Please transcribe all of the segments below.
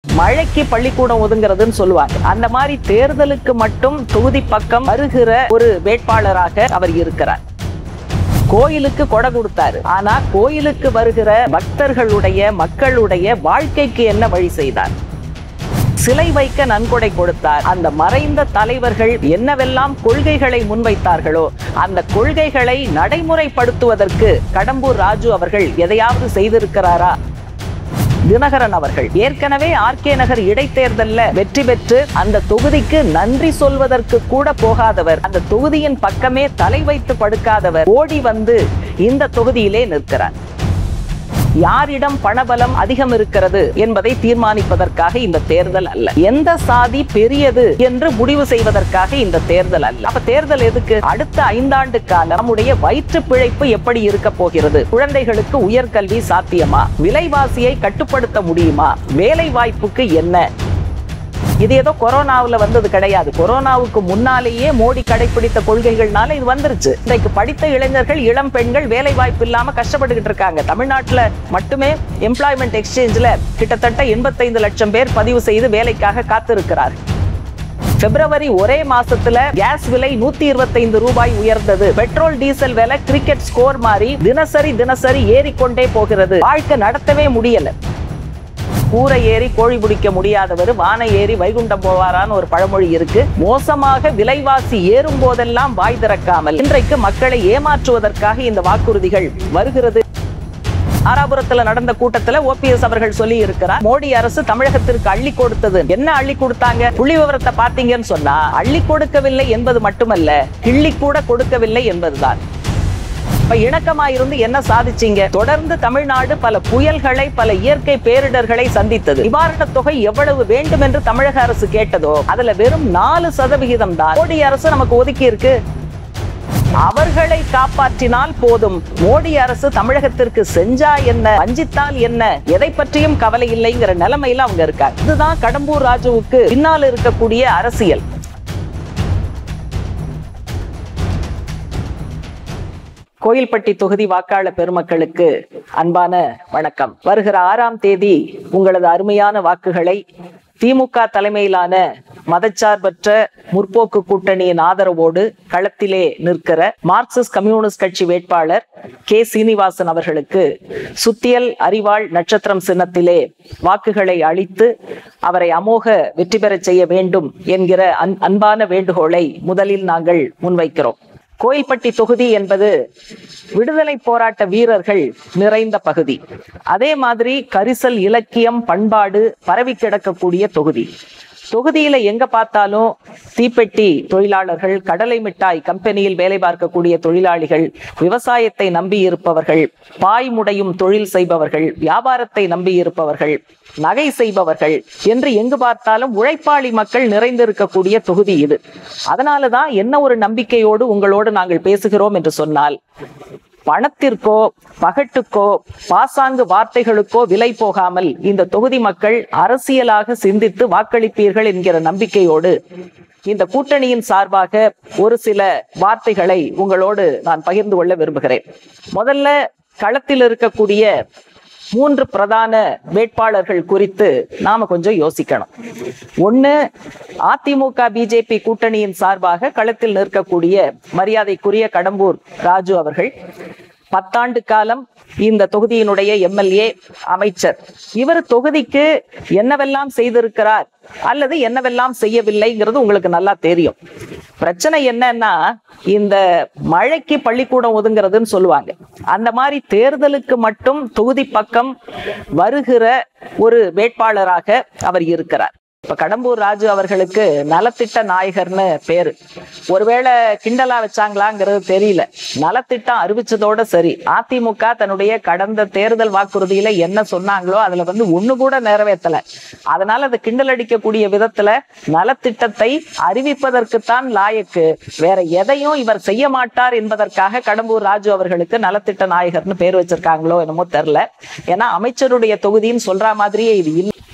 மழைக்கு பள்ளிக்கூடம் ஒதுங்கிறதுன்னு சொல்லுவாங்க. அந்த மாதிரி தேர்தலுக்கு மட்டும் தொகுதி பக்கம் வருகிற ஒரு வேட்பாளராக அவர் இருக்கிறார். கோயிலுக்கு கொடை கொடுத்தாரு. ஆனா கோயிலுக்கு வருகிற பக்தர்களுடைய மக்களுடைய வாழ்க்கைக்கு என்ன வழி செய்தார்? சிலை வைக்க நன்கொடை கொடுத்தார். அந்த மறைந்த தலைவர்கள் என்னவெல்லாம் கொள்கைகளை முன்வைத்தார்களோ அந்த கொள்கைகளை நடைமுறைப்படுத்துவதற்கு கடம்பூர் ராஜு அவர்கள் எதையாவது செய்திருக்கிறாரா? தினகரன் அவர்கள் ஏற்கனவே ஆர்கே நகர் இடைத்தேர்தல்ல வெற்றி பெற்று அந்த தொகுதிக்கு நன்றி சொல்வதற்கு கூட போகாதவர், அந்த தொகுதியின் பக்கமே தலை வைத்து படுக்காதவர் ஓடி வந்து இந்த தொகுதியிலே நிற்கிறார். யாரிடம் பணபலம் அதிகம் இருக்கிறது என்பதை தீர்மானிப்பதற்காக இந்த தேர்தல் அல்ல. எந்த சாதி பெரியது என்று முடிவு செய்வதற்காக இந்த தேர்தல் அல்ல. அப்ப தேர்தல் எதுக்கு? அடுத்த 5 ஆண்டு காலம் நம்முடைய வயிற்று பிழைப்பு எப்படி இருக்க போகிறது? குழந்தைகளுக்கு உயர்கல்வி சாத்தியமா? விலைவாசியை கட்டுப்படுத்த முடியுமா? வேலை வாய்ப்புக்கு என்ன? இது ஏதோ கொரோனாவில் வந்தது கிடையாது. கொரோனாவுக்கு முன்னாலேயே மோடி கடைபிடித்த கொள்கைகள்னால இது வந்துருச்சு. இன்றைக்கு படித்த இளைஞர்கள், இளம் பெண்கள் வேலை வாய்ப்பு இல்லாம கஷ்டப்பட்டுக்கிட்டு இருக்காங்க. தமிழ்நாட்டில் மட்டுமே எம்ப்ளாய்மெண்ட் எக்ஸ்சேஞ்சில் கிட்டத்தட்ட 85 லட்சம் பேர் பதிவு செய்து வேலைக்காக காத்திருக்கிறார். பிப்ரவரி ஒரே மாசத்துல கேஸ் விலை 125 ரூபாய் உயர்ந்தது. பெட்ரோல் டீசல் விலை கிரிக்கெட் ஸ்கோர் மாதிரி தினசரி ஏறிக்கொண்டே போகிறது. வாழ்க்கை நடத்தவே முடியல. கூரை ஏறி கோழி பிடிக்க முடியாதவர் வான ஏறி வைகுண்டம் போவாரான்னு ஒரு பழமொழி இருக்கு. மோசமாக விலைவாசி ஏறும் போதெல்லாம் வாய் திறக்காமல் இன்றைக்கு மக்களை ஏமாற்றுவதற்காக இந்த வாக்குறுதிகள் வருகிறது. ஆராபுரத்துல நடந்த கூட்டத்துல OPS அவர்கள் சொல்லி இருக்கிறார், மோடி அரசு தமிழகத்திற்கு அள்ளி கொடுத்தது. என்ன அள்ளி கொடுத்தாங்க? புள்ளி விவரத்தை பார்த்தீங்கன்னு சொன்னா அள்ளி கொடுக்கவில்லை என்பது மட்டுமல்ல, கிள்ளி கூட கொடுக்கவில்லை என்பதுதான். இணக்கமாயிருந்து என்ன சாதிச்சீங்க? தொடர்ந்து தமிழ்நாடு பல புயல்களை, பல இயற்கை பேரிடர்களை சந்தித்தது. நிவாரணத் தொகை எவ்வளவு வேண்டும் என்று தமிழக அரசு கேட்டதோ அதுல வெறும் 4% தான் மோடி அரசு நமக்கு ஒதுக்கி இருக்கு. அவர்களை காப்பாற்றினால் போதும். மோடி அரசு தமிழகத்திற்கு செஞ்சா என்ன, வஞ்சித்தால் என்ன, எதை பற்றியும் கவலை இல்லைங்கிற நிலைமையில அவங்க இருக்காங்க. இதுதான் கடம்பூர் ராஜுவுக்கு பின்னால் இருக்கக்கூடிய அரசியல். கோயில்பட்டி தொகுதி வாக்காளர் பெருமக்களுக்கு அன்பான வணக்கம். வருகிற 6ஆம் தேதி உங்களது அருமையான வாக்குகளை திமுக தலைமையிலான மதச்சார்பற்ற முற்போக்கு கூட்டணியின் ஆதரவோடு களத்திலே நிற்கிற மார்க்சிஸ்ட் கம்யூனிஸ்ட் கட்சி வேட்பாளர் கே. சீனிவாசன் அவர்களுக்கு சுத்தியல் அறிவாள் நட்சத்திரம் சின்னத்திலே வாக்குகளை அளித்து அவரை அமோக வெற்றி பெற செய்ய வேண்டும் என்கிற அன்பான வேண்டுகோளை முதலில் நாங்கள் முன்வைக்கிறோம். கோயில்பட்டி தொகுதி என்பது விடுதலை போராட்ட வீரர்கள் நிறைந்த பகுதி. அதே மாதிரி கரிசல், இலக்கியம், பண்பாடு பரவி கிடக்கக்கூடிய தொகுதி. தொகுதியில எங்க பார்த்தாலும் தீப்பெட்டி தொழிலாளர்கள், கடலை மிட்டாய் கம்பெனியில் வேலை பார்க்கக்கூடிய தொழிலாளிகள், விவசாயத்தை நம்பி இருப்பவர்கள், பாய் முடையும் தொழில் செய்பவர்கள், வியாபாரத்தை நம்பி இருப்பவர்கள், நகை செய்பவர்கள் என்று எங்கு பார்த்தாலும் உழைப்பாளி மக்கள் நிறைந்திருக்கக்கூடிய தொகுதி இது. அதனாலதான் என்ன ஒரு நம்பிக்கையோடு உங்களோடு நாங்கள் பேசுகிறோம் என்று சொன்னால், பணத்திற்கோ பகட்டுக்கோ பாசாங்கு வார்த்தைகளுக்கோ விலை போகாமல் இந்த தொகுதி மக்கள் அரசியலாக சிந்தித்து வாக்களிப்பீர்கள் என்கிற நம்பிக்கையோடு இந்த கூட்டணியின் சார்பாக ஒரு சில வார்த்தைகளை உங்களோடு நான் பகிர்ந்து கொள்ள விரும்புகிறேன். முதல்ல களத்தில் இருக்கக்கூடிய 3 பிரதான வேட்பாளர்கள் குறித்து நாம கொஞ்சம் யோசிக்கணும். ஒண்ணு, அதிமுக பிஜேபி கூட்டணியின் சார்பாக களத்தில் நிற்கக்கூடிய மரியாதைக்குரிய கடம்பூர் ராஜு அவர்கள் 10 ஆண்டு காலம் இந்த தொகுதியினுடைய எம்எல்ஏ, அமைச்சர். இவர் தொகுதிக்கு என்னவெல்லாம் செய்திருக்கிறார் அல்லது என்னவெல்லாம் செய்யவில்லைங்கிறது உங்களுக்கு நல்லா தெரியும். பிரச்சனை என்னன்னா, இந்த மழைக்கு பள்ளிக்கூடம் ஒதுங்கிறதுன்னு சொல்லுவாங்க. அந்த மாதிரி தேர்தலுக்கு மட்டும் தொகுதி பக்கம் வருகிற ஒரு வேட்பாளராக அவர் இருக்கிறார். இப்ப கடம்பூர் ராஜு அவர்களுக்கு நலத்திட்ட நாயகர்னு பேரு. ஒருவேளை கிண்டலா வச்சாங்களாங்கிறது தெரியல. நலத்திட்டம் அறிவிச்சதோட சரி, அதிமுக தன்னுடைய கடந்த தேர்தல் வாக்குறுதியில என்ன சொன்னாங்களோ அதுல ஒண்ணு கூட நிறைவேற்றல. அதனால அதை கிண்டல் அடிக்கக்கூடிய விதத்துல நலத்திட்டத்தை அறிவிப்பதற்குத்தான் லாயக்கு, வேற எதையும் இவர் செய்ய மாட்டார் என்பதற்காக கடம்பூர் ராஜு அவர்களுக்கு நலத்திட்ட நாயகர்னு பேர் வச்சிருக்காங்களோ என்னமோ தெரியல. ஏன்னா அமைச்சருடைய தொகுதின்னு சொல்ற மாதிரியே இது இல்லை.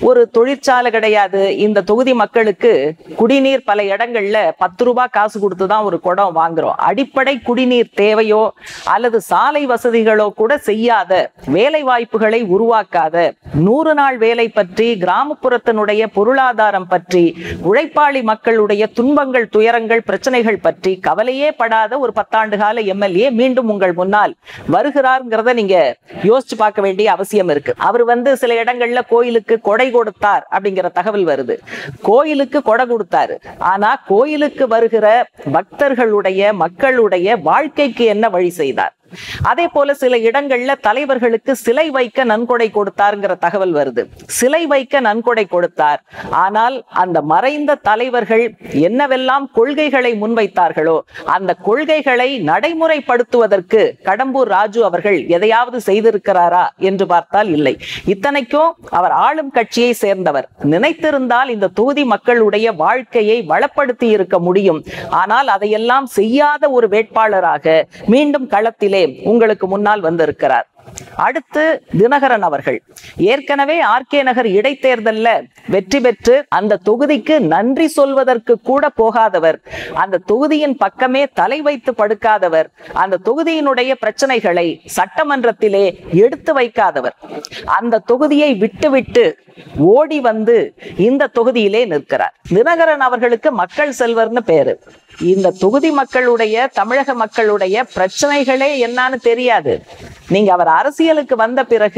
ஒரு தொழிற்சாலை கிடையாது. இந்த தொகுதி மக்களுக்கு குடிநீர் பல இடங்கள்ல 10 ரூபாய் காசு கொடுத்துதான் ஒரு குடம் வாங்குறோம். அடிப்படை குடிநீர் தேவையோ அல்லது சாலை வசதிகளோ கூட செய்யாத, வேலை வாய்ப்புகளை உருவாக்காத, 100 நாள் வேலை பற்றி, கிராமப்புறத்தினுடைய பொருளாதாரம் பற்றி, உழைப்பாளி மக்களுடைய துன்பங்கள், துயரங்கள், பிரச்சனைகள் பற்றி கவலையே படாத ஒரு 10 ஆண்டு கால எம்எல்ஏ மீண்டும் உங்கள் முன்னால் வருகிறார்ங்கிறத நீங்க யோசிச்சு பார்க்க வேண்டிய அவசியம் இருக்கு. அவர் சில இடங்கள்ல கோயிலுக்கு கொடை கொடுத்தார் அப்படிங்கிற தகவல் வருது. கோயிலுக்கு கொடை கொடுத்தாரு. ஆனா கோயிலுக்கு வருகிற பக்தர்களுடைய, மக்களுடைய வாழ்க்கைக்கு என்ன வழி செய்தார்? அதே போல சில இடங்கள்ல தலைவர்களுக்கு சிலை வைக்க நன்கொடை கொடுத்தார்ங்கிற தகவல் வருது. சிலை வைக்க நன்கொடை கொடுத்தார். ஆனால் அந்த மறைந்த தலைவர்கள் என்னவெல்லாம் கொள்கைகளை முன்வைத்தார்களோ அந்த கொள்கைகளை நடைமுறைப்படுத்துவதற்கு கடம்பூர் ராஜு அவர்கள் எதையாவது செய்திருக்கிறாரா என்று பார்த்தால் இல்லை. இத்தனைக்கும் அவர் ஆளும் கட்சியை சேர்ந்தவர். நினைத்திருந்தால் இந்த தொகுதி மக்களுடைய வாழ்க்கையை வளப்படுத்தி இருக்க முடியும். ஆனால் அதையெல்லாம் செய்யாத ஒரு வேட்பாளராக மீண்டும் களத்திலே உங்களுக்கு முன்னால் வந்திருக்கிறார். அடுத்து தினகரன் அவர்கள் ஏற்கனவே ஆர்கே நகர் இடைத்தேர்தல்ல வெற்றி பெற்று அந்த தொகுதிக்கு நன்றி சொல்வதற்கு கூட போகாதவர், அந்த தொகுதியின் பக்கமே தலை வைத்து படுக்காதவர், அந்த தொகுதியினுடைய பிரச்சனைகளை சட்டமன்றத்திலே எடுத்து வைக்காதவர், அந்த தொகுதியை விட்டுவிட்டு ஓடி வந்து இந்த தொகுதியிலே நிற்கிறார். தினகரன் அவர்களுக்கு மக்கள் செல்வர்னு பேரு. இந்த தொகுதி மக்களுடைய, தமிழக மக்களுடைய பிரச்சனைகளே என்னன்னு தெரியாது. நீங்க அவர் அரசியலுக்கு வந்த பிறகு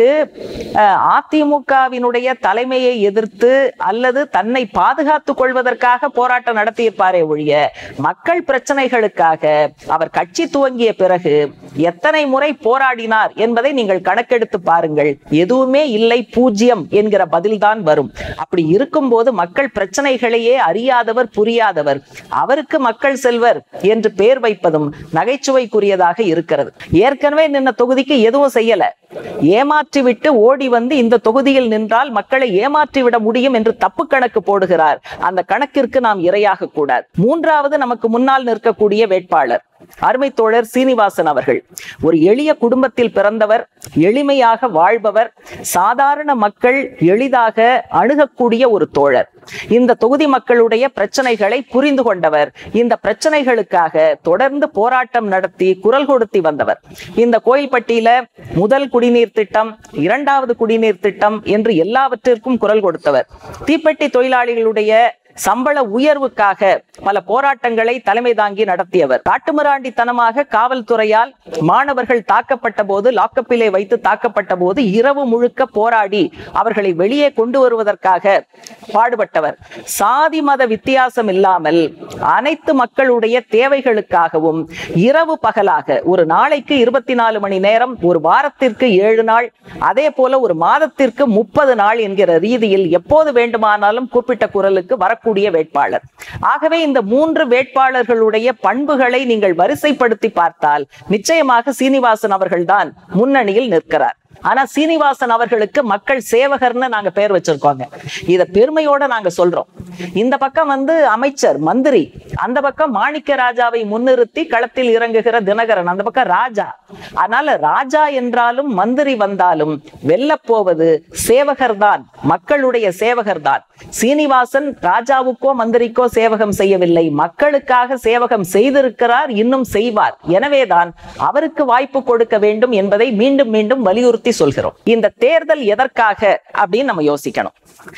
அதிமுகவினுடைய தலைமையை எதிர்த்து அல்லது தன்னை பாதுகாத்துக் கொள்வதற்காக போராட்டம் நடத்தியிருப்பாரே ஒழிய மக்கள் பிரச்சனைகளுக்காக அவர் கட்சி துவங்கிய பிறகு எத்தனை முறை போராடினார் என்பதை நீங்கள் கணக்கெடுத்து பாருங்கள். எதுவுமே இல்லை, 0 என்கிற பதில்தான் வரும். அப்படி இருக்கும்போது மக்கள் பிரச்சனைகளையே அறியாதவர், புரியாதவர், அவருக்கு மக்கள் செல்வர் என்று பெயர் வைப்பதும் நகைச்சுவைக்குரியதாக இருக்கிறது. ஏற்கனவே நின்ன தொகுதிக்கு எதுவும் செய்யல, ஏமாற்றி விட்டு ஓடி வந்து இந்த தொகுதியில் நின்றால் மக்களை ஏமாற்றி விட முடியும் என்று தப்பு கணக்கு போடுகிறார். அந்த கணக்கிற்கு நாம் இரையாக கூடாது. மூன்றாவது நமக்கு முன்னால் நிற்கக்கூடிய வேட்பாளர் அருமை தோழர் சீனிவாசன் அவர்கள். ஒரு எளிய குடும்பத்தில் பிறந்தவர், எளிமையாக வாழ்பவர், சாதாரண மக்கள் எளிதாக அணுகக்கூடிய ஒரு தோழர். இந்த தொகுதி மக்களுடைய பிரச்சனைகளை புரிந்து கொண்டவர். இந்த பிரச்சனைகளுக்காக தொடர்ந்து போராட்டம் நடத்தி குரல் கொடுத்து வந்தவர். இந்த கோயில்பட்டியில முதல் குடிநீர் திட்டம், 2வது குடிநீர் திட்டம் என்று எல்லாவற்றிற்கும் குரல் கொடுத்தவர். தீப்பெட்டி தொழிலாளிகளுடைய சம்பள உயர்வுக்காக பல போராட்டங்களை தலைமை தாங்கி நடத்தியவர். காட்டுமிராண்டித்தனமாக காவல்துறையால் மாணவர்கள் தாக்கப்பட்ட போது, லாக்கப்பிலே வைத்து தாக்கப்பட்ட போது இரவு முழுக்க போராடி அவர்களை வெளியே கொண்டு வருவதற்காக பாடுபட்டவர். சாதி மத வித்தியாசம் இல்லாமல் அனைத்து மக்களுடைய தேவைகளுக்காகவும் இரவு பகலாக, ஒரு நாளைக்கு 24 மணி நேரம், ஒரு வாரத்திற்கு 7 நாள், அதே போல ஒரு மாதத்திற்கு 30 நாள் என்கிற ரீதியில் எப்போது வேண்டுமானாலும் கூப்பிட்ட குரலுக்கு வரக்கூடிய வேட்பாளர். ஆகவே இந்த 3 வேட்பாளர்களுடைய பண்புகளை நீங்கள் வரிசைப்படுத்தி பார்த்தால் நிச்சயமாக சீனிவாசன் அவர்கள்தான் முன்னணியில் நிற்கிறார். ஆனா சீனிவாசன் அவர்களுக்கு மக்கள் சேவகர்னு நாங்க பெயர் வச்சிருக்கோங்க. இத பெருமையோட நாங்க சொல்றோம். இந்த பக்கம் அமைச்சர், மந்திரி, அந்த பக்கம் மாணிக்க ராஜாவை முன்னிறுத்தி களத்தில் இறங்குகிற தினகரன், அந்த பக்கம் ராஜா. அதனால ராஜா என்றாலும் மந்திரி வந்தாலும் வெல்ல போவது சேவகர் தான், மக்களுடைய சேவகர் தான். சீனிவாசன் ராஜாவுக்கோ மந்திரிக்கோ சேவகம் செய்யவில்லை, மக்களுக்காக சேவகம் செய்திருக்கிறார், இன்னும் செய்வார். எனவேதான் அவருக்கு வாய்ப்பு கொடுக்க வேண்டும் என்பதை மீண்டும் மீண்டும் வலியுறுத்தி சொல்கிறோம். இந்த தேர்தல் எதற்காக அப்படின்னு நம்ம யோசிக்கணும்.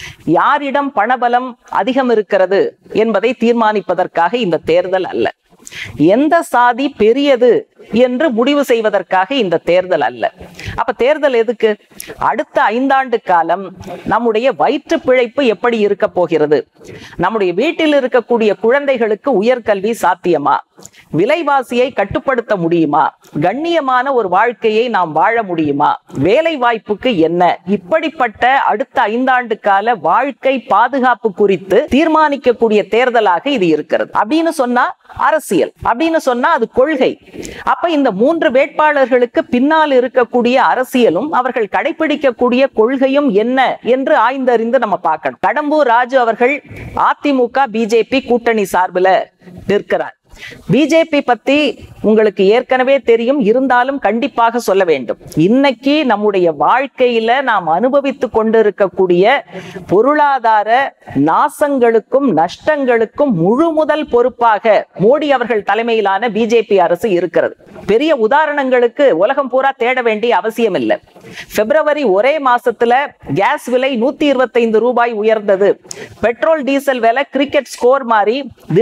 யாரிடம் பணபலம் அதிகம் இருக்கிறது என்பதை தீர்மானிப்பதற்காக இந்த தேர்தல் அல்ல. எந்த சாதி பெரியது என்று முடிவு செய்வதற்காக இந்த தேர்தல் அல்ல. அப்ப தேர்தல் எதுக்கு? அடுத்த 5 ஆண்டு காலம் நம்முடைய வயிற்று பிழைப்பு எப்படி இருக்க போகிறது? நம்முடைய வீட்டில் இருக்கக்கூடிய குழந்தைகளுக்கு உயர்கல்வி சாத்தியமா? விலைவாசியை கட்டுப்படுத்த முடியுமா? கண்ணியமான ஒரு வாழ்க்கையை நாம் வாழ முடியுமா? வேலை வாய்ப்புக்கு என்ன? இப்படிப்பட்ட அடுத்த 5 ஆண்டு கால வாழ்க்கை பாதுகாப்பு குறித்து தீர்மானிக்கக்கூடிய தேர்தலாக இது இருக்கிறது. அப்படின்னு சொன்னா அரசியல், அப்படின்னு சொன்னா அது கொள்கை. அப்ப இந்த 3 வேட்பாளர்களுக்கு பின்னால் இருக்கக்கூடிய அரசியலும் அவர்கள் கடைபிடிக்கக்கூடிய கொள்கையும் என்ன என்று ஆய்ந்தறிந்து நம்ம பார்க்கணும். கடம்பூர் ராஜு அவர்கள் அதிமுக பிஜேபி கூட்டணி சார்பில் நிற்கிறார். பிஜேபி பத்தி உங்களுக்கு ஏற்கனவே தெரியும், இருந்தாலும் கண்டிப்பாக சொல்ல வேண்டும். இன்னைக்கு நம்முடைய வாழ்க்கையில நாம் அனுபவித்துக் கொண்டிருக்கக்கூடிய பொருளாதார நாசங்களுக்கும் நஷ்டங்களுக்கும் முழு முதல் பொறுப்பாக மோடி அவர்கள் தலைமையிலான பிஜேபி அரசு இருக்கிறது. பெரிய உதாரணங்களுக்கு உலகம் பூரா தேட வேண்டிய அவசியம் இல்லை. பிப்ரவரி ஒரே மாசத்துல கேஸ் விலை 125 ரூபாய் உயர்ந்தது. பெட்ரோல் டீசல் விலை கிரிக்கெட் ஸ்கோர் மாதிரி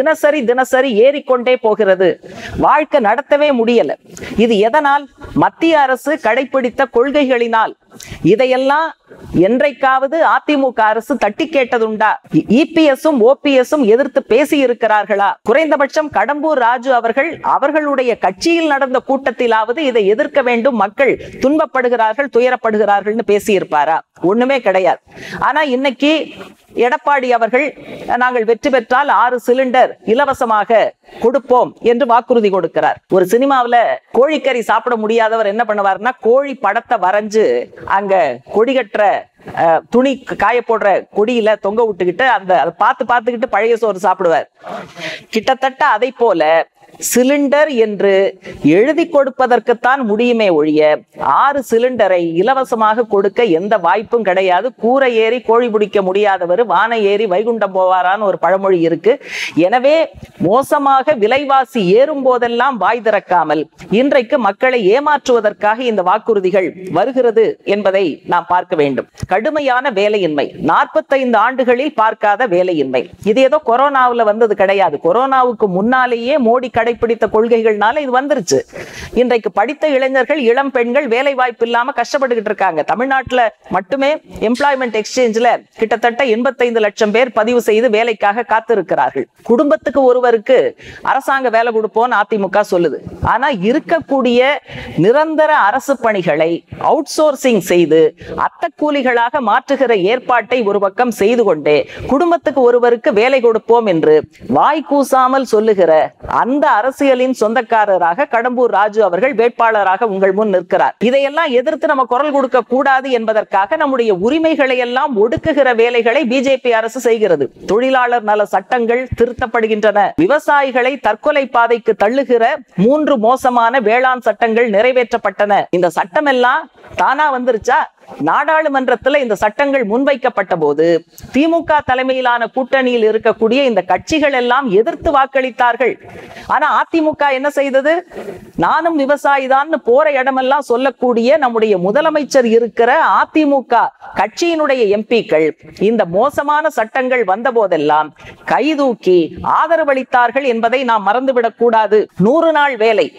தினசரி ஏறிக்கொண்டே போகிறது. வாழ்க்கை நடத்தவே முடியல. இது எதனால்? மத்திய அரசு கடைபிடித்த கொள்கைகளினால். இதையெல்லாம் என்றைக்காவது அதிமுக அரசு தட்டி கேட்டதுண்டா? இபிஎஸும் ஓபிஎஸும் எதிர்த்து பேசி இருக்கிறார்களா? குறைந்தபட்சம் கடம்பூர் ராஜு அவர்களுடைய கட்சியில் நடந்த கூட்டத்திலாவது இதை எதிர்க்க வேண்டும், மக்கள் துன்பப்படுகிறார்கள், துயரப்படுகிறார்கள் பேசி இருப்பாரா? ஒண்ணுமே கிடையாது. ஆனா இன்னைக்கு எடப்பாடி அவர்கள் நாங்கள் வெற்றி பெற்றால் 6 சிலிண்டர் இலவசமாக கொடுப்போம் என்று வாக்குறுதி கொடுக்கிறார். ஒரு சினிமாவில் கோழிக்கறி சாப்பிட முடியாதவர் என்ன பண்ணுவார்னா, கோழி படத்தை வரைஞ்சு அங்க கொடிகட்டுற துணி காய போடுற கொடியில தொங்க விட்டுக்கிட்டு அதை பார்த்துக்கிட்டு பழைய சோறு சாப்பிடுவார். கிட்டத்தட்ட அதை போல சிலிண்டர் என்று எழுதி கொடுப்பதற்குத்தான் முடியுமே ஒழிய 6 சிலிண்டரை இலவசமாக கொடுக்க எந்த வாய்ப்பும் கிடையாது. கூரை ஏறி கோழி பிடிக்க முடியாதவர் வானை ஏறி வைகுண்டம் போவாரான்னு ஒரு பழமொழி இருக்கு. எனவே மோசமாக விலைவாசி ஏறும் போதெல்லாம் வாய் திறக்காமல் இன்றைக்கு மக்களை ஏமாற்றுவதற்காக இந்த வாக்குறுதிகள் வருகிறது என்பதை நாம் பார்க்க வேண்டும். கடுமையான வேலையின்மை, 45 ஆண்டுகளில் பார்க்காத வேலையின்மை. இது ஏதோ கொரோனாவில் வந்தது கிடையாது. கொரோனாவுக்கு முன்னாலேயே மோடி கடைபிடித்த கொள்கைகள்னால இது வந்துருச்சு. இன்றைக்கு படித்த இளைஞர்கள், இளம் பெண்கள் வேலை வாய்ப்பு இல்லாம கஷ்டப்பட்டுக்கிட்டு இருக்காங்க. தமிழ்நாட்டில் மட்டுமே எம்ப்ளாய்மெண்ட் எக்ஸ்சேஞ்சில் கிட்டத்தட்ட 85 லட்சம் பேர் பதிவு செய்து வேலைக்காக காத்திருக்கிறார்கள். குடும்பத்துக்கு ஒருவருக்கு அரசாங்க வேலை கொடுப்போம்னு அதிமுக சொல்லுது. ஆனா இருக்கக்கூடிய நிரந்தர அரசு பணிகளை அவுட் சோர்சிங் செய்து அத்தக்கூலிகளாக மாற்றுகிற ஏற்பாட்டை ஒரு பக்கம் செய்து கொண்டே குடும்பத்துக்கு ஒருவருக்கு வேலை கொடுப்போம் என்று வாய் கூசாமல் சொல்லுகிற அந்த அரசியலின் சொந்தக்காரராக கடம்பூர் ராஜு அவர்கள் வேட்பாளராக உங்கள் முன் நிற்கிறார். இதையெல்லாம் எதிர்த்து நம்ம குரல் கொடுக்க கூடாது என்பதற்காக நம்முடைய உரிமைகளை எல்லாம் ஒடுக்குகிற வேலைகளை பிஜேபி அரசு செய்கிறது. தொழிலாளர் நல சட்டங்கள் திருத்தப்படுகின்றன. விவசாயிகளை தற்கொலை பாதைக்கு தள்ளுகிற 3 மோசமான வேளாண் சட்டங்கள் நிறைவேற்றப்பட்டன. இந்த சட்டம் எல்லாம் தானா வந்துருச்சா? நாடாளுமன்றத்தில் இந்த சட்டங்கள் முன்வைக்கப்பட்ட போது திமுக தலைமையிலான கூட்டணியில் இருக்கக்கூடிய இந்த கட்சிகள் எல்லாம் எதிர்த்து வாக்களித்தார்கள். ஆனா அதிமுக என்ன செய்தது? நானும் விவசாயி தான் போற இடமெல்லாம் சொல்லக்கூடிய நம்முடைய முதலமைச்சர் இருக்கிற அதிமுக கட்சியினுடைய எம்பிக்கள் இந்த மோசமான சட்டங்கள் வந்த போதெல்லாம் கைதூக்கி ஆதரவளித்தார்கள் என்பதை நாம் மறந்துவிடக் கூடாது. 100 நாள் வேலை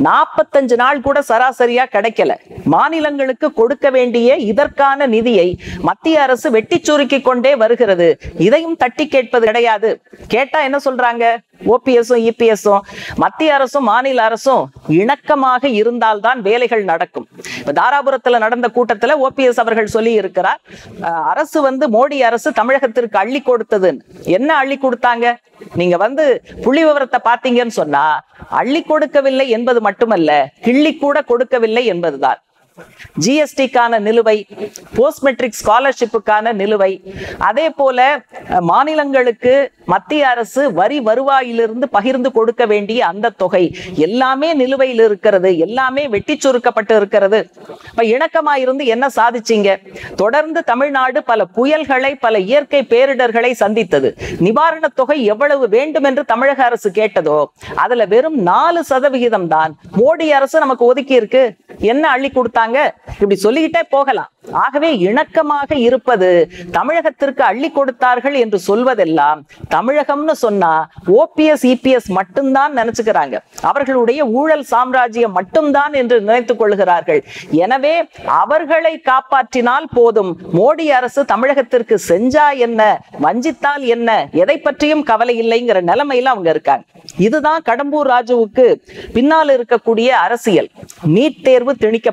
45 நாள் கூட சராசரியா கிடைக்கல. மாநிலங்களுக்கு கொடுக்க வேண்டிய இதற்கான நிதியை மத்திய அரசு வெட்டி சுருக்கி கொண்டே வருகிறது. இதையும் தட்டி கேட்பது கிடையாது. கேட்டா என்ன சொல்றாங்க? ஓபிஎஸும் இபிஎஸும் மத்திய அரசும் மாநில அரசும் இணக்கமாக இருந்தால்தான் வேலைகள் நடக்கும். தாராபுரத்தில் நடந்த கூட்டத்தில் ஓபிஎஸ் அவர்கள் சொல்லி இருக்கிறார், அரசு மோடி அரசு தமிழகத்திற்கு அள்ளி கொடுத்தது. என்ன அள்ளி கொடுத்தாங்க? நீங்க புள்ளி விவரத்தை பார்த்தீங்கன்னு சொன்னா அள்ளி கொடுக்கவில்லை என்பது மட்டுமல்ல, கிள்ளி கூட கொடுக்கவில்லை என்பதுதான். ஜிஎஸ்டிக்கான நிலுவை, போஸ்ட் மெட்ரிக் ஸ்காலர்ஷிப்புக்கான நிலுவை, அதே போல மாநிலங்களுக்கு மத்திய அரசு வரி வருவாயிலிருந்து பகிர்ந்து கொடுக்க வேண்டிய அந்த தொகை எல்லாமே நிலுவையில் இருக்கிறது. எல்லாமே வெட்டி சுருக்கப்பட்டு இருக்கிறது. இணக்கமாயிருந்து என்ன சாதிச்சீங்க? தொடர்ந்து தமிழ்நாடு பல புயல்களை, பல இயற்கை பேரிடர்களை சந்தித்தது. நிவாரண தொகை எவ்வளவு வேண்டும் என்று தமிழக அரசு கேட்டதோ அதுல வெறும் 4% தான் மோடி அரசு நமக்கு ஒதுக்கி இருக்கு. என்ன அள்ளி கொடுத்தாங்க? இப்படி சொல்லிக்கிட்டே போகலாம். ஆகவே இணக்கமாக இருப்பது, தமிழகத்திற்கு அள்ளி கொடுத்தார்கள் என்று சொல்வதெல்லாம் தமிழகம்னு சொன்னா ஓபிஎஸ் இபிஎஸ் மட்டும்தான் நினைச்சுக்கிறாங்க. அவர்களுடைய ஊழல் சாம்ராஜ்யம் மட்டும்தான் என்று நினைத்துக் கொள்கிறார்கள். எனவே அவர்களை காப்பாற்றினால் போதும், மோடி அரசு தமிழகத்திற்கு செஞ்சா என்ன, வஞ்சித்தால் என்ன, எதை பற்றியும் கவலை இல்லைங்கிற நிலைமையில அவங்க இருக்காங்க. இதுதான் கடம்பூர் ராஜுவுக்கு பின்னால் இருக்கக்கூடிய அரசியல். நீட் தேர்வு திணிக்கப்பட்டது,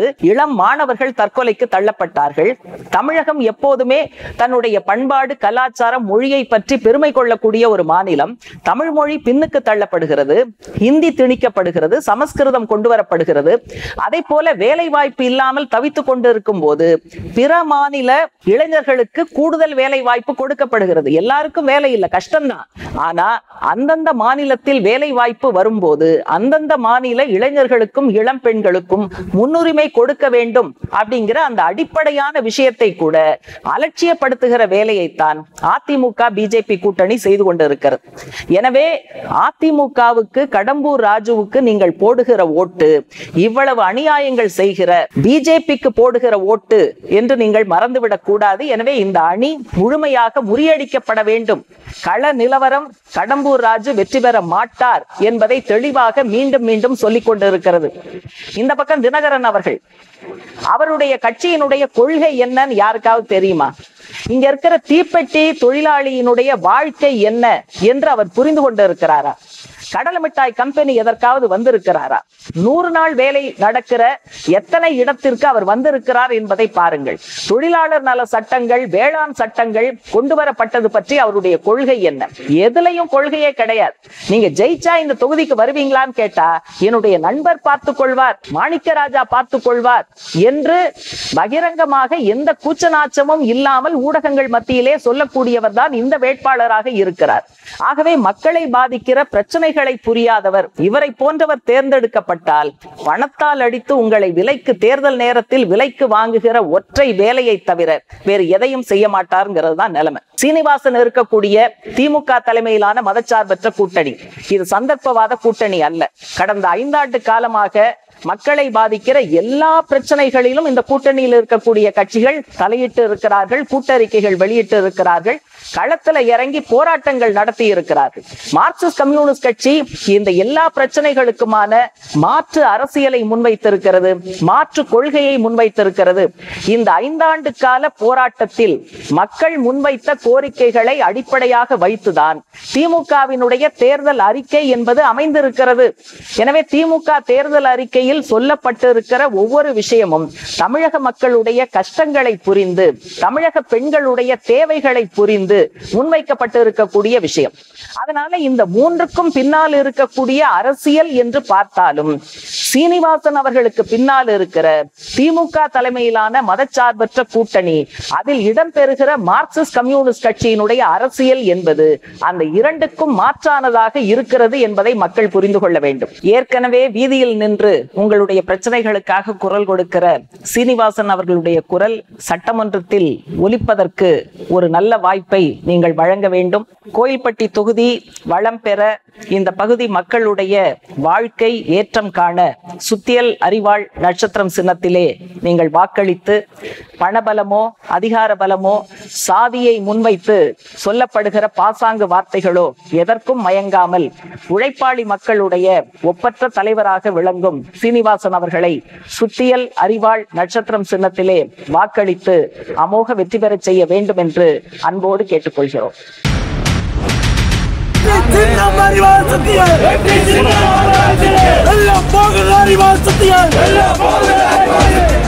இளம் மாணவர்கள் தற்கொலைக்கு தள்ளப்பட்டார்கள். தமிழகம் எப்போதுமே தன்னுடைய பண்பாடு, கலாச்சாரம், மொழியை பற்றி பெருமை கொள்ளக்கூடிய ஒரு மாநிலம். தமிழ் மொழி பின்னுக்கு தள்ளப்படுகிறது, ஹிந்தி திணிக்கப்படுகிறது, சமஸ்கிருதம் கொண்டு வரப்படுகிறது. அதை போல வேலை வாய்ப்பு இல்லாமல் தவித்துக் கொண்டிருக்கும் போது பிற மாநில இளைஞர்களுக்கு கூடுதல் வேலை வாய்ப்பு கொடுக்கப்படுகிறது. எல்லாருக்கும் வேலை இல்லை, கஷ்டம்தான். ஆனா அந்தந்த மாநிலத்தில் வேலை வாய்ப்பு வரும்போது அந்தந்த மாநில இளைஞர்களுக்கும் இளம் பெண்களுக்கும் முன்னுரிமை கொடுக்க வேண்டும் அப்படிங்கிற அந்த அடிப்படையான விஷயத்தை கூட அலட்சியப்படுத்துகிற வேலையைத்தான் அதிமுக பிஜேபி கூட்டணி செய்து கொண்டிருக்கிறது. எனவே அதிமுகவுக்கு, கடம்பூர் ராஜுவுக்கு நீங்கள் போடுகிற ஓட்டு இவ்வளவு அநியாயங்கள் செய்கிற பிஜேபிக்கு போடுகிற ஓட்டு என்று நீங்கள் மறந்துவிடக் கூடாது. எனவே இந்த அணி முழுமையாக முறியடிக்கப்பட வேண்டும். கள நிலவரம் கடம்பூர் ராஜு வெற்றி பெற மாட்டார் என்பதை தெளிவாக மீண்டும் மீண்டும் சொல்லிக் கொண்டிருக்கிறது. இந்த பக்கம் தினகரன் அவர்கள், அவருடைய கட்சியினுடைய கொள்கை என்னன்னு யாருக்காவது தெரியுமா? இங்க இருக்கிற தீப்பெட்டி தொழிலாளியினுடைய வாழ்க்கை என்ன என்று அவர் புரிந்து கொண்டிருக்கிறாரா? கடலை மிட்டாய் கம்பெனி எதற்காவது வந்திருக்கிறாரா? 100 நாள் வேலை நடக்கிற எத்தனை இடத்திற்கு அவர் வந்திருக்கிறார் என்பதை பாருங்கள். தொழிலாளர் நல சட்டங்கள், வேளாண் சட்டங்கள் கொண்டு வரப்பட்டது பற்றி அவருடைய கொள்கை என்ன? எதுலையும் கொள்கையே கிடையாது. நீங்க ஜெயிச்சா இந்த தொகுதிக்கு வருவீங்களான்னு கேட்டா, என்னுடைய நண்பர் பார்த்துக் கொள்வார், மாணிக்கராஜா பார்த்துக் கொள்வார் என்று பகிரங்கமாக எந்த கூச்சநாச்சமும் இல்லாமல் ஊடகங்கள் மத்தியிலே சொல்லக்கூடியவர் தான் இந்த வேட்பாளராக இருக்கிறார். ஆகவே மக்களை பாதிக்கிற பிரச்சனைகளை புரியாதவர், இவரை போன்றவர் தேர்ந்தெடுக்கப்பட்டால் பணத்தால் அடித்து உங்களை விலைக்கு, தேர்தல் நேரத்தில் விலைக்கு வாங்குகிற ஒற்றை வேலையை தவிர வேறு எதையும் செய்ய மாட்டாருங்கிறது தான் நிலைமை. சீனிவாசன் இருக்கக்கூடிய திமுக தலைமையிலான மதச்சார்பற்ற கூட்டணி இது சந்தர்ப்பவாத கூட்டணி அல்ல. கடந்த 5 ஆண்டு காலமாக மக்களை பாதிக்கிற எல்லா பிரச்சனைகளிலும் இந்த கூட்டணியில் இருக்கக்கூடிய கட்சிகள் தலையிட்டு இருக்கிறார்கள், கூட்டறிக்கைகள் வெளியிட்டு இருக்கிறார்கள், களத்துல இறங்கி போராட்டங்கள் நடத்தி இருக்கிறார்கள். மார்க்சிஸ்ட் கம்யூனிஸ்ட் கட்சி இந்த எல்லா பிரச்சனைகளுக்குமான மாற்று அரசியலை முன்வைத்திருக்கிறது, மாற்று கொள்கையை முன்வைத்திருக்கிறது. இந்த 5 ஆண்டு கால போராட்டத்தில் மக்கள் முன்வைத்த கோரிக்கைகளை அடிப்படையாக வைத்துதான் திமுகவினுடைய தேர்தல் அறிக்கை என்பது அமைந்திருக்கிறது. எனவே திமுக தேர்தல் அறிக்கையில் சொல்லப்பட்டிருக்கிற ஒவ்வொரு விஷயமும் தமிழக மக்களுடைய கஷ்டங்களை புரிந்து, தமிழக பெண்களுடைய தேவைகளை புரிந்து முன்வைக்கப்பட்டு இருக்கக்கூடிய விஷயம். அதனால இந்த 3க்கும் பின்னால் இருக்கக்கூடிய அரசியல் என்று பார்த்தாலும் சீனிவாசன் அவர்களுக்கு பின்னால் இருக்கிற திமுக தலைமையிலான மதச்சார்பற்ற கூட்டணி, அதில் இடம்பெறுகிற மார்க்சிஸ்ட் கம்யூனிஸ்ட் கட்சியினுடைய அரசியல் என்பது அந்த 2க்கும் மாற்றானதாக இருக்கிறது என்பதை மக்கள் புரிந்து கொள்ள வேண்டும். ஏற்கனவே வீதியில் நின்று உங்களுடைய பிரச்சனைகளுக்காக குரல் கொடுக்கிற சீனிவாசன் அவர்களுடைய குரல் சட்டமன்றத்தில் ஒலிப்பதற்கு ஒரு நல்ல வாய்ப்பை நீங்கள் வழங்க வேண்டும். கோயில்பட்டி தொகுதி வளம் பெற, இந்த பகுதி மக்களுடைய வாழ்க்கை ஏற்றம் காண சுத்தியல் அறிவாள் நட்சத்திரம் சின்னத்திலே நீங்கள் வாக்களித்து, பணபலமோ அதிகார பலமோ சாதியை முன்வைத்து சொல்லப்படுகிற பாசாங்கு வார்த்தைகளோ எதற்கும் மயங்காமல் உழைப்பாளி மக்களுடைய ஒப்பற்ற தலைவராக விளங்கும் சீனிவாசன் அவர்களை சுத்தியல் அறிவாள் நட்சத்திரம் சின்னத்திலே வாக்களித்து அமோக வெற்றி பெற செய்ய வேண்டும் என்று அன்போடு கேட்டுக்கொள்கிறோம். எல்லாம் போகுது அறிவால் சத்தியம்.